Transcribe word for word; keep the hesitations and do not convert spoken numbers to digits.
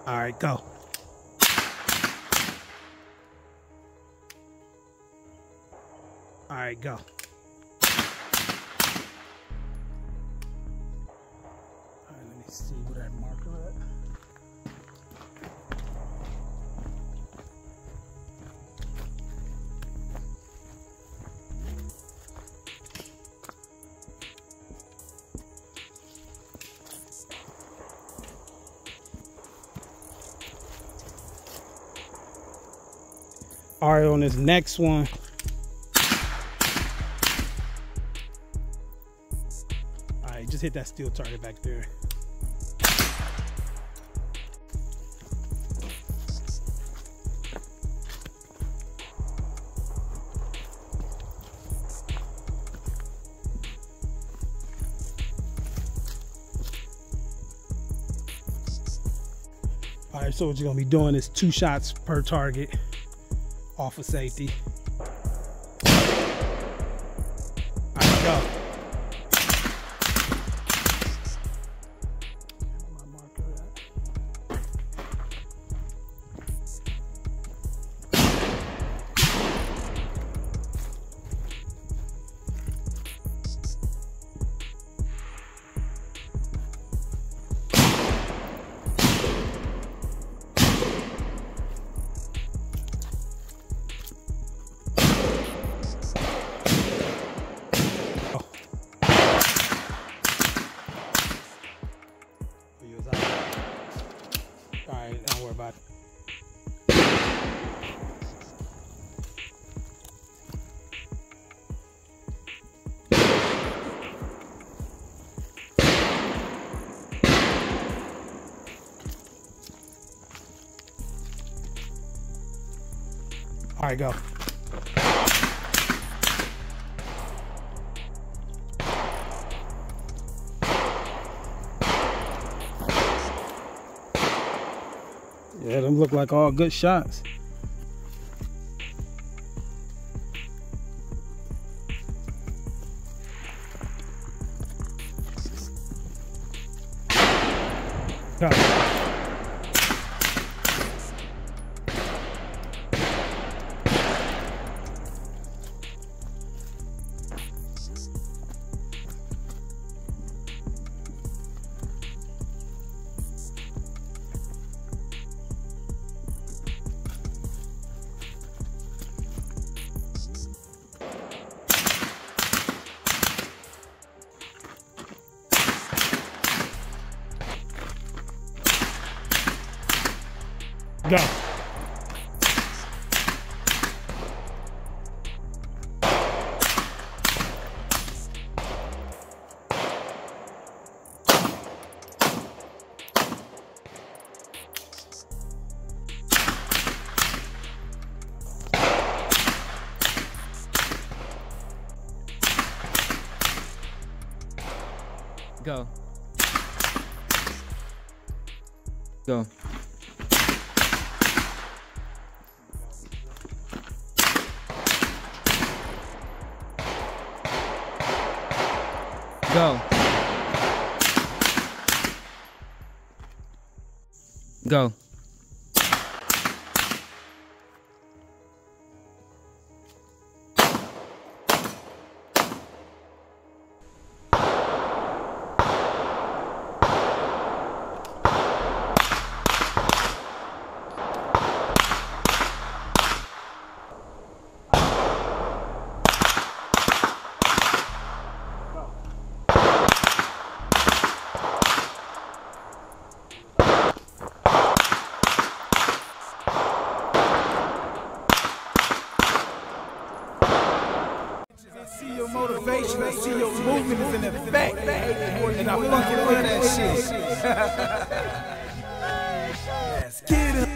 All right, go. All right, go. All right, let me see where that marker at. All right, on this next one, all right, just hit that steel target back there. All right, so what you're gonna be doing is two shots per target off of safety. All right, go. My marker at. All right, don't worry about it. All right, go. Yeah, them look like all good shots. Go. Go. Go. Go. Go. Go. I see your motivation, I see your movement is in effect, and I fucking love that shit. Let's get it.